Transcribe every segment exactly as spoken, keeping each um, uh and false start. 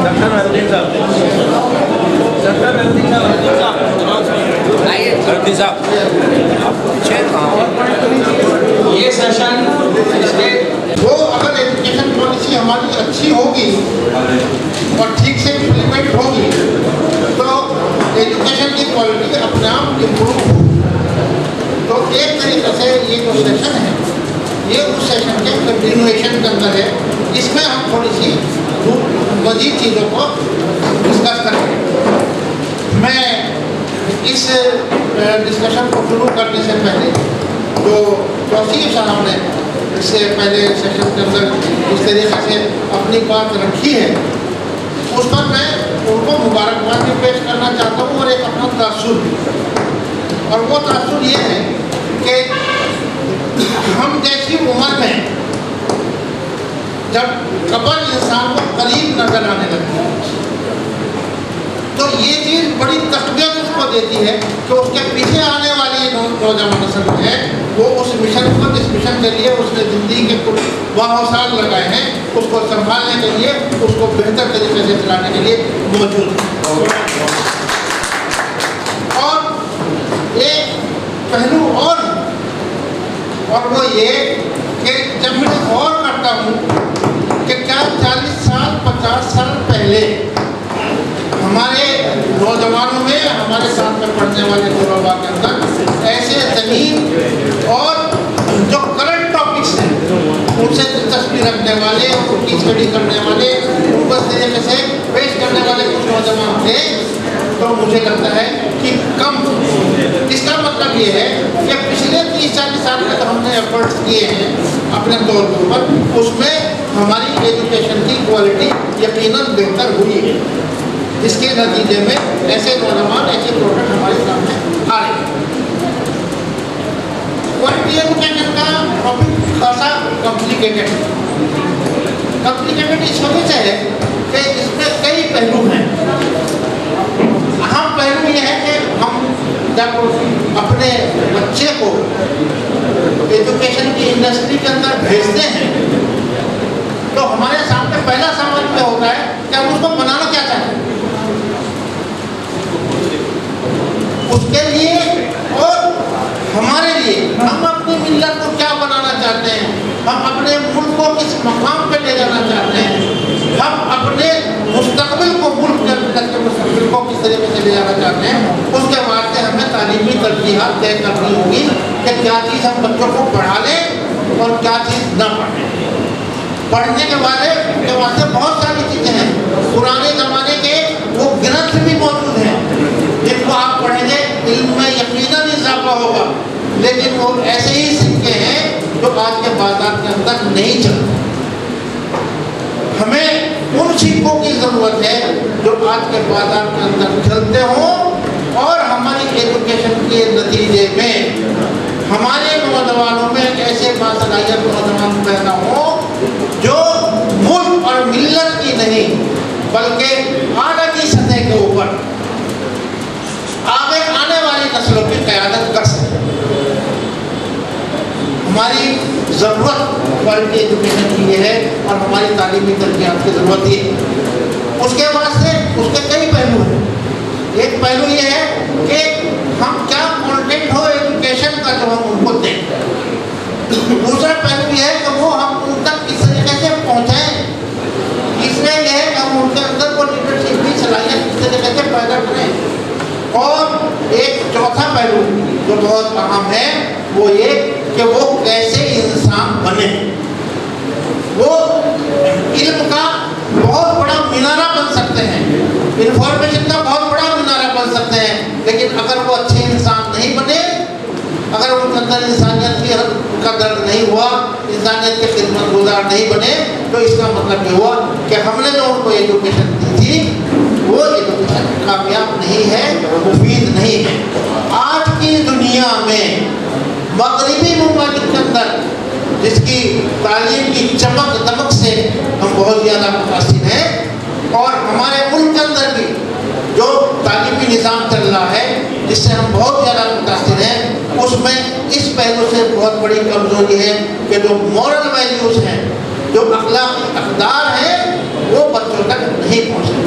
یہ سیشن وہ اگر ایجوکیشن پالیسی ہماری اچھی ہوگی اور ٹھیک سے امپلیمنٹ ہوگی تو ایجوکیشن کی کوالٹی اپنے آپ امپروو ہوگی. تو ایک طریقے سے یہ جو سیشن ہے یہ اس سیشن کے کنٹینویشن کے اندر ہے. اس میں ہم تھوڑی سی مزید چیزوں کو ڈسکس کریں گے. میں اس ڈسکشن کو شروع کرنے سے پہلے جو توصیف صاحب نے اس سے پہلے سیشن کے اندر اس طریقے سے اپنی بات رکھی ہے اس پر میں ان کو مبارکباد بھی پیش کرنا چاہتا ہوں اور ایک اپنا تاثر بھی. اور وہ تاثر یہ ہے کہ ہم جیسی عمر میں جب قبر انسان کو قریب نظر آنے لگتی ہے تو یہ چیز بڑی تقویت اس کو دیتی ہے کہ اس کے پیچھے آنے والی نوجوان نسل ہے وہ اس مشن کو جس مشن کے لیے اس نے زندگی کے کچھ واہ سال لگائے ہیں اس کو سنبھالنے کے لیے اس کو بہتر طریقے سے چلانے کے لیے موجود ہے. اور ایک پہلو اور اور وہ یہ کہ جب میں غور کرتا ہوں کہ کیا چالیس سال پچاس سال پہلے ہمارے نوجوانوں میں ہمارے ساتھ میں پڑھنے والے طلباء کے اندر ایسے زمین اور جو کرنٹ ٹاپکس ہیں ان سے دلچسپی رکھنے والے ان کی اسٹڈی کرنے والے ان کو اس طریقے سے پیش کرنے والے کچھ نوجوان تھے تو مجھے لگتا ہے کہ کم. اس کا مطلب یہ ہے کہ پچھلے تیس چالیس سال میں تو ہم نے ایفرٹس کیے ہیں اپنے طور کے اوپر اس میں ہماری ایجوکیشن کی کوالٹی یقیناً بہتر ہوئی ہے جس کے نتیجے میں ایسے نوجوان ایسے پروڈکٹ ہمارے سامنے آ رہے ہیں. کوالٹی ایجوکیشن کا ٹاپک خاصا کمپلیکیٹڈ ہے. کمپلیکیٹڈ اس وجہ سے ہے کہ اس میں کئی پہلو ہیں. اہم پہلو یہ ہے کہ ہم جب اپنے بچے کو ایجوکیشن کی انڈسٹری کے اندر بھیجتے ہیں تو ہمارے سامنے پہلا سوال کیا ہوتا ہے کہ ہم اس کو بنانا کیا چاہتے ہیں. اس کے لیے اور ہمارے لیے ہم اپنی ملت کو کیا بنانا چاہتے ہیں, ہم اپنے ملک کو کس مقام پہ لے جانا چاہتے ہیں, ہم اپنے مستقبل کو ملک کے مستقبل کو کس طریقے سے لے جانا چاہتے ہیں. اس کے بعد سے ہمیں تعلیمی ترجیحات طے کرنی ہوگی کہ کیا چیز ہم بچوں کو پڑھا لیں اور کیا چیز نہ پڑھیں. پڑھنے کے والے کے واسطے بہت ساری چیزیں ہیں. پرانے زمانے کے وہ گرنتھ بھی موجود ہیں جن کو آپ پڑھیں گے علم میں یقیناً اضافہ ہوگا, لیکن وہ ایسے ہی سکے ہیں جو آج کے بازار کے اندر نہیں چلتے. ہمیں ان سکوں کی ضرورت ہے جو آج کے بازار کے اندر چلتے ہوں اور ہماری ایجوکیشن کے نتیجے میں ہمارے نوجوانوں میں ایسے باصلاحیت نوجوان پیدا ہوں جو ملک اور ملت کی نہیں بلکہ عالمی سطح کے اوپر آگے آنے والی نسلوں کی قیادت کر سکتے. ہماری ضرورت کوالٹی ایجوکیشن کی یہ ہے اور ہماری تعلیمی ترجیحات کی ضرورت یہ ہے. اس کے واسطے اس کے کئی پہلو ہیں. ایک پہلو یہ ہے کہ ہم کیا کانٹینٹ ہو ایجوکیشن کا جو ہم ان کو دیں. دوسرا پہلو یہ ہے کہ وہ ہم ان تک کس طریقے سے پہنچائیں. تیسرا یہ ہے کہ ہم ان کے اندر وہ لیڈرشپ کی صلاحیت کس طریقے سے پیدا کریں. اور ایک چوتھا پہلو جو بہت اہم ہے وہ یہ کہ وہ کیسے انسان بنے. وہ علم کا بہت بڑا مینارہ بن سکتے ہیں, انفارمیشن کا بہت بڑا مینارہ بن سکتے ہیں, لیکن اگر وہ اچھے انسان نہیں بنے, اگر ان کے اندر انسانیت کی کا درد نہیں ہوا, انسانیت کے خدمت گزار نہیں بنے, تو اس کا مطلب یہ ہوا کہ ہم نے جو ان کو ایجوکیشن دی تھی وہ ایجوکیشن کامیاب نہیں ہے, مفید نہیں ہے. آج کی دنیا میں مغربی ممالک کے اندر جس کی تعلیم کی چمک دمک سے ہم بہت زیادہ متاثر ہیں, اور ہمارے ملک کے اندر بھی جو تعلیمی نظام چل رہا ہے جس سے ہم بہت زیادہ متاثر ہیں, اس میں اس پہلو سے بہت بڑی کمزوری ہے کہ جو مورل ویلیوز ہیں, جو اخلاقی اقدار ہیں, وہ بچوں تک نہیں پہنچتے.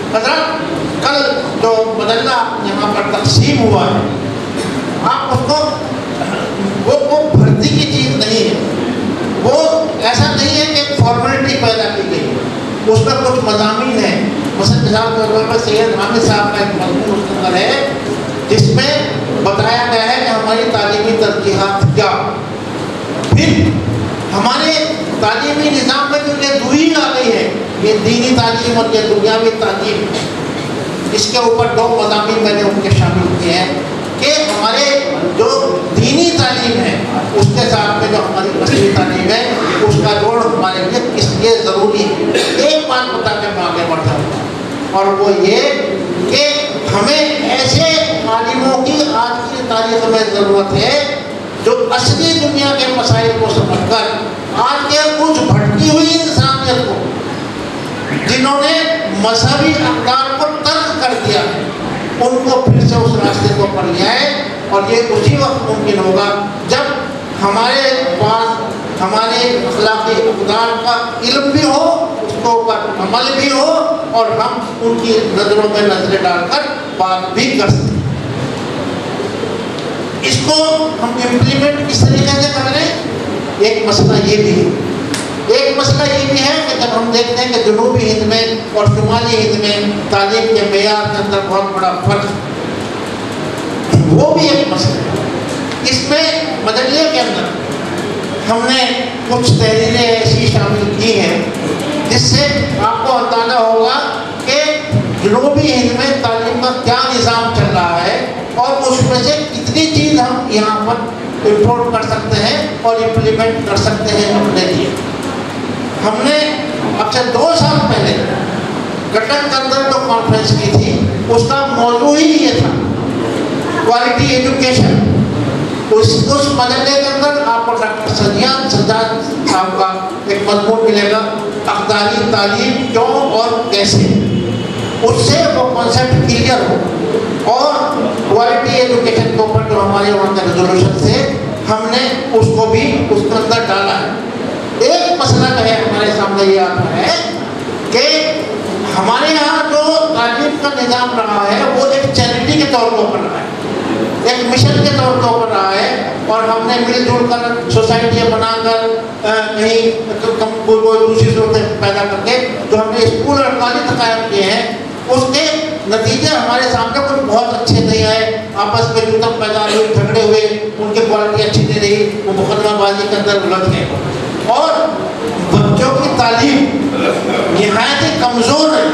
حضرت کل جو مدلہ یہاں پر تقسیم ہوا ہے، آپ اس کو وہ وہ بھرتی کی چیز نہیں ہے، وہ ایسا نہیں ہے کہ فارمیلٹی پیدا کی گئی، اس میں کچھ مضامین ہیں. مثلا مثال کے طور پر سید حامد صاحب کا ایک مضمون اس کے اندر ہے جس میں بتایا گیا ہے کہ ہماری تعلیمی ترجیحات کیا. پھر ہمارے تعلیمی نظام میں جو یہ دوئی آ گئی ہے، یہ دینی تعلیم اور یہ دنیاوی تعلیم، اس کے اوپر دو مضامین میں نے ان کے شامل کیے ہیں کہ ہمارے جو دینی تعلیم ہے اس کے ساتھ میں جو ہماری مذہبی تعلیم ہے اس کا جوڑ ہمارے لیے کس لیے ضروری ہے. ایک بات بتا کے میں آگے بڑھ جاؤں گا، اور وہ یہ کہ ہمیں ایسے عالموں کی آج کی تاریخ میں ضرورت ہے جو اصلی دنیا کے مسائل کو سمجھ کر آج کے کچھ بھٹکی ہوئی انسانیت کو، جنہوں نے مذہبی اقدار کو ترک کر دیا ہے، ان کو پھر سے اس راستے کو پڑھ لیا ہے. اور یہ اسی وقت ممکن ہوگا جب ہمارے پاس ہمارے اخلاقی اقدار کا علم بھی ہو، اس کے اوپر عمل بھی ہو، اور ہم ان کی نظروں میں نظریں ڈال کر بات بھی کر سکیں. اس کو ہم امپلیمنٹ کس طریقے سے کر رہے ہیں؟ ایک مسئلہ یہ بھی ہے ایک مسئلہ یہ بھی ہے کہ جب ہم دیکھتے ہیں کہ جنوبی ہند میں اور شمالی ہند میں تعلیم کے معیار کے اندر بہت بڑا فرق ہے، وہ بھی ایک مسئلہ ہے. اس میں مدلیہ کے اندر ہم نے کچھ تحریریں ایسی شامل کی ہیں جس سے آپ کو اندازہ ہوگا کہ جنوبی ہند میں تعلیم کا کیا نظام چل رہا ہے اور اس میں سے کتنی چیز ہم یہاں پر امپورٹ کر سکتے ہیں اور امپلیمنٹ کر سکتے ہیں اپنے لیے. ہم نے اب سے دو سال پہلے گٹن کے اندر جو کانفرنس کی تھی اس کا موضوع ہی یہ تھا، کوالٹی ایجوکیشن. اس اس مجلے کے اندر آپ کو ڈاکٹر سجاد سجاد صاحب کا ایک مضمون ملے گا، اقداری تعلیم کیوں اور کیسے. اس سے وہ کانسیپٹ کلیئر ہو. اور کوالٹی ایجوکیشن کے اوپر جو ہمارے وہاں کے ریزولوشن سے ہم نے اس کو بھی اس کے اندر ڈالا ہے. ایک مسئلہ جو ہے ہمارے سامنے یہ آتا ہے کہ ہمارے یہاں جو تعلیم کا نظام رہا ہے وہ ایک چیریٹی کے طور کے اوپر رہا ہے، ایک مشن کے طور کے اوپر رہا ہے، اور ہم نے مل جل کر سوسائٹیاں بنا کر کہیں کوئی دوسری صورتیں پیدا کر کے جو ہم نے اسکول اور کالج قائم کیے ہیں اس کے نتیجے ہمارے سامنے کچھ بہت اچھے نہیں آئے. آپس میں جھڑپ پیدا ہوئی، جھگڑے ہوئے، ان کی کوالٹی اچھی نہیں رہی، وہ مقدمہ بازی کے اندر الجھ گئے. اور بچوں کی تعلیم نہایت ہی کمزور ہے.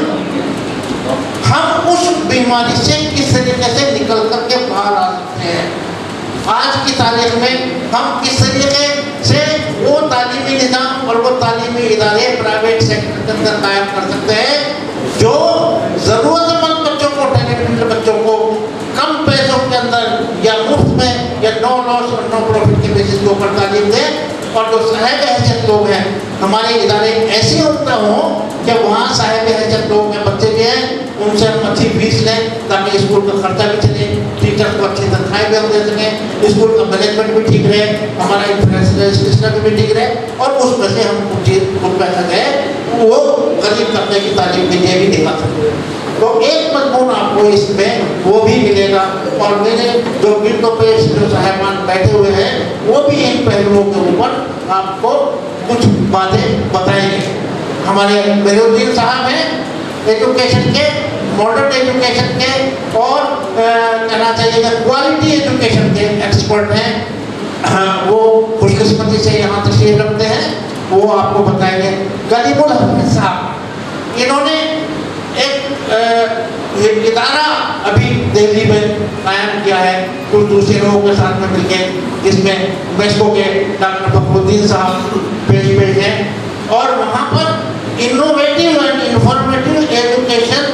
ہم اس بیماری سے کس طریقے سے نکل کر کے باہر آ سکتے ہیں؟ آج کی تاریخ میں ہم کس طریقے سے وہ تعلیمی نظام اور وہ تعلیمی ادارے پرائیویٹ سیکٹر کے اندر قائم کر سکتے ہیں جو ضرورت مند بچوں کو، ٹیلنٹڈ بچوں کو کم پیسوں کے اندر یا مفت میں یا نو لاس اور نو پروفٹ کے بیسس کے اوپر تعلیم دیں، اور جو صاحب حیثیت لوگ ہیں ہمارے ادارے ایسے عمدہ ہوں کہ وہاں صاحب حیثیت لوگ ہیں، بچے بھی ہیں، ان سے ہم اچھی فیس لیں تاکہ اسکول کا خرچہ بھی چلے، ٹیچر کو اچھی تنخواہیں بھی ہم دے سکیں، اسکول کا مینجمنٹ بھی ٹھیک رہے، ہمارا انفراسٹرکچر سسٹم بھی ٹھیک رہے، اور اس میں سے ہم کچھ چیز کچھ پیسہ گئے وہ غریب طبقے کی تعلیم کے لیے بھی نکال سکتے ہیں. تو ایک مضمون آپ کو اس میں وہ بھی ملے گا. اور میرے جو گرد و پیش جو صاحبان بیٹھے ہوئے ہیں وہ بھی ان پہلوؤں کے اوپر آپ کو کچھ باتیں بتائیں گے. ہمارے میرے الدین صاحب ہیں ایجوکیشن کے، ماڈرن ایجوکیشن کے اور کہنا چاہیے کہ کوالٹی ایجوکیشن کے ایکسپرٹ ہیں. وہ خوش قسمتی سے یہاں تشریف رکھتے ہیں، وہ آپ کو بتائیں گے. غریب الحمد صاحب انہوں نے ایک ادارہ ابھی دہلی میں قائم کیا ہے کچھ دوسرے لوگوں کے ساتھ میں مل کے، جس میں میسکو کے ڈاکٹر فخر الدین صاحب پیش پیش ہیں، اور وہاں پر innovative and informative education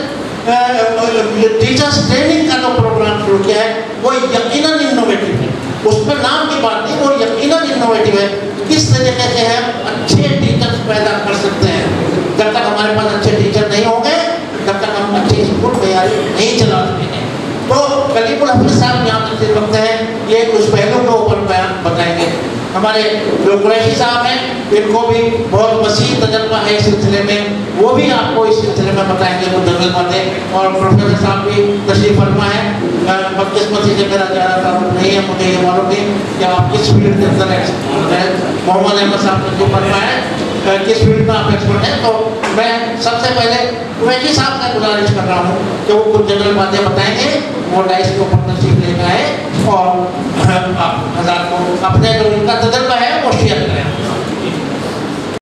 teachers training کا جو پروگرام شروع کیا ہے وہ یقیناً انوویٹیو ہے. اس میں نام کی بات نہیں، وہ یقیناً انوویٹیو ہے. کس طریقے سے ہم اچھے ٹیچرس پیدا کر سکتے ہیں؟ جب تک ہمارے پاس اچھے ٹیچر نہیں ہوں گے تب تک ہم اچھے اسکول معیاری نہیں چلا سکیں گے. تو غریب الحمد صاحب یہاں تشریف رکھتے ہیں، یہ اس پہلو کے اوپر بیان بتائیں گے. हमारे जो कुरैशी साहब हैं, इनको भी बहुत वसी तजर्बा है इस सिलसिले में, वो भी आपको इस सिलसिले में बताएंगे कुछ जनरल बातें। और प्रोफेसर साहब भी तशरीफ फरमा है। बदकिस्मती से मेरा ज़्यादा ताल्लुक नहीं है, मुझे ये मालूम नहीं कि आप किस फील्ड के अंदर है। मोहम्मद अहमद साहब तशरीफ फरमा है, किस फील्ड में आप एक्सपर्ट हैं। तो मैं सबसे पहले कुरैशी साहब से गुजारिश कर रहा हूँ कि वो कुछ जनरल बातें बताएंगे। वो डाइस के ऊपर तशरीफ लेकर आए और हज़ार को अपने जो उनका तजर्बा है वो शेयर करें।